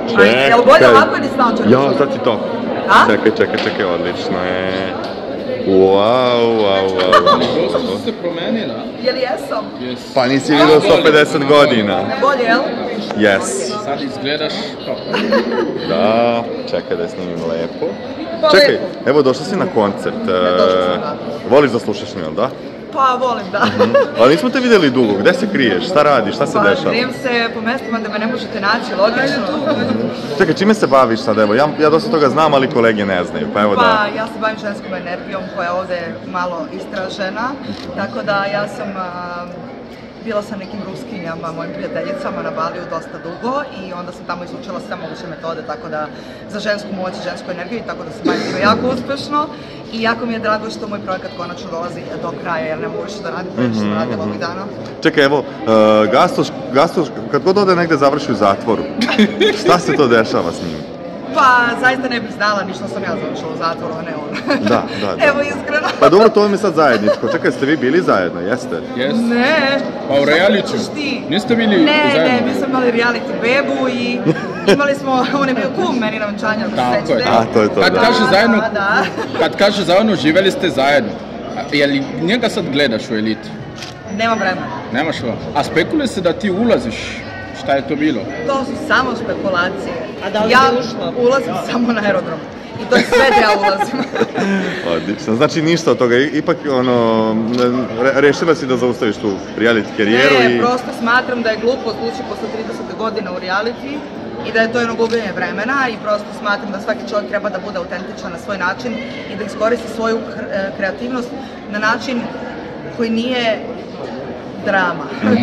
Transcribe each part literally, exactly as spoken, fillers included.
Čekaj. Jel bolje ovako ili s naočarima? Ja, sad si to. A? Čekaj, čekaj, čekaj, odlično je. Wow, wow, wow. Dosta su se promenila. Jel jesam? Yes. Pa nisi vidio sto pedeset godina. Bolje, jel? Yes. Sad izgledaš kako. Da, čekaj da je snimim lepo. Pa Čekaj, lepo. evo došla si na koncert. došla sam, da. Voliš da slušaš njel, da? Pa volim, da. Ali nismo te vidjeli dugo, gde se kriješ, šta radiš, šta se Pa dešava? krijem se po mestima da me ne možete naći, logično. Čekaj, čime se baviš sad, evo, ja, ja dosta toga znam, ali kolege ne znaju, pa evo Pa da... ja se bavim ženskom energijom koja je ovde malo istražena, tako da ja sam a, bila sa nekim ruskinjama, mojim prijateljicama na Baliju dosta dugo i onda sam tamo izučila sve moguće metode, tako da za žensku moć i žensku energiju, tako da se bavim time jako uspešno i jako mi je drago što moj projekat konačno dolazi do kraja, jer ne mogu više da radim, previše sam radila ovih dana. Čekaj, evo, uh, Gastoš, Gastoš, kad god ode negde završi u zatvoru, šta se to dešava s njim? Pa, zaista ne bih znala, ništa sam ja završila u zatvoru, a ne on. Da, da, da. Evo, iskreno. Pa dobro, to vam je sad zajedničko. Čekaj, ste vi bili zajedno, jeste? Yes. Ne. Pa u realitiju? Ti? Niste bili ne, zajedno? Ne, mi smo imali reality bebu i imali smo, on je bio kum meni na venčanju, ako se Tako je. sećate. A, to je to, Kad da. kaže zajedno, Da, da. kad kaže zajedno, živeli ste zajedno. A je li njega sad gledaš u Eliti? Nemam vremena. Nemaš lo? A spekuluje se da ti ulaziš. Šta je to bilo? To su samo spekulacije. A da li ja bi ušla? ulazim samo na aerodrom. I to je sve da ja ulazim. Odlično, znači ništa od toga, ipak ono, re, rešila si da zaustaviš tu reality karijeru Ne, i... prosto smatram da je glupo ući posle trideset godina u reality i da je to jedno gubljenje vremena i prosto smatram da svaki čovjek treba da bude autentičan na svoj način i da iskoristi svoju kreativnost na način koji nije drama,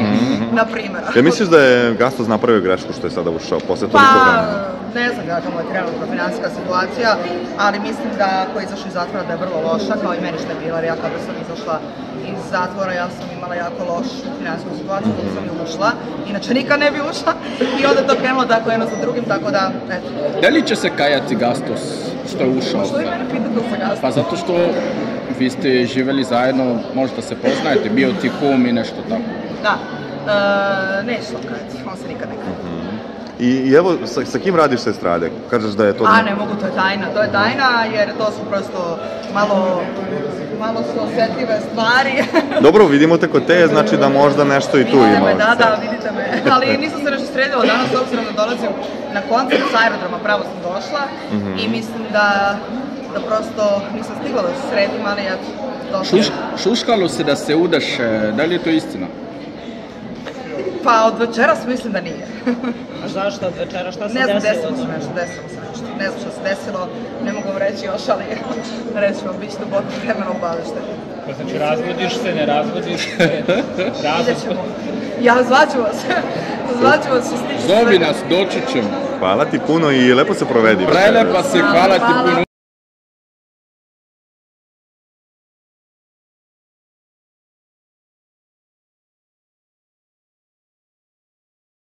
na primjer. Ja misliš da je Gastos napravio grešku što je sada ušao posle Pa, toliko vremena? ne znam kako mu je trenutna finansijska situacija, ali mislim da ako je izašao iz zatvora da je vrlo loša, kao i meni što je bila, jer ja kada sam izašla iz zatvora ja sam imala jako lošu finansijsku situaciju, dok sam i ušla, inače nikad ne bi ušla i onda je to krenulo tako jedno za drugim, tako da, eto. Da li će se kajati Gastos što je ušao? Što vi mene pitate sa Gastom? Pa zato što vi ste živjeli zajedno, možda se poznajete, bio ti kum i nešto tako. Da, e, neću to kajati, on se nikad ne kaja. I, i evo, sa, sa kim radiš sa estrade? Kažeš da je to... A ne mogu, to je tajna, to je tajna jer to su prosto malo, malo su osjetljive stvari. Dobro, vidimo te kod te, znači da možda nešto i tu Vidite ima. me, da, da, vidite me, ali nisam se nešto sredila danas, s obzirom da dolazim na koncert s aerodroma, pravo sam došla i mislim da, da prosto nisam stigla da se sredim, ali ja došla. Šuš, šuškalo se da se udaš, da li je to istina? Pa od večeras mislim da nije. A zašto od večera? Šta se Ne znam, desilo? desilo se nešto, desilo se nešto. Ne znam što se desilo, ne mogu vam reći još, ali reći vam, bit ćete duboko vremena obavešteni. Pa znači razvodiš se, ne razvodiš se, Vidjet ćemo. Ja zvaću vas, zvaću vas što se tiče Zovi svega. nas, doći ćemo. Hvala ti puno i lepo se provedi. Prelepa si, hvala ti puno.